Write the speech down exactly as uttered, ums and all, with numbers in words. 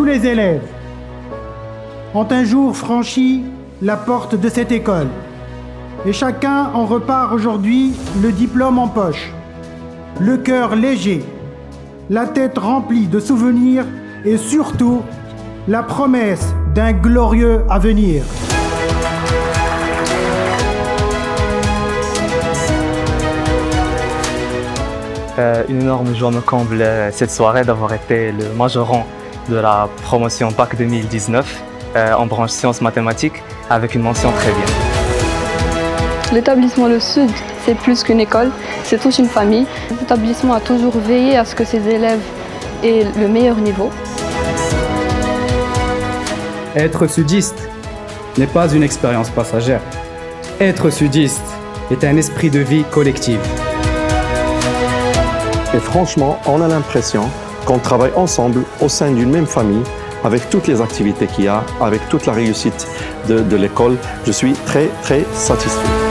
les élèves ont un jour franchi la porte de cette école. Et chacun en repart aujourd'hui le diplôme en poche, le cœur léger, la tête remplie de souvenirs et surtout la promesse d'un glorieux avenir. Euh, une énorme joie me comble euh, cette soirée d'avoir été le majorant de la promotion Bac deux mille dix-neuf euh, en branche sciences mathématiques avec une mention très bien. L'établissement Le Sud, c'est plus qu'une école, c'est toute une famille. L'établissement a toujours veillé à ce que ses élèves aient le meilleur niveau. Être sudiste n'est pas une expérience passagère. Être sudiste est un esprit de vie collective. Et franchement, on a l'impression qu'on travaille ensemble au sein d'une même famille, avec toutes les activités qu'il y a, avec toute la réussite de, de l'école. Je suis très, très satisfait.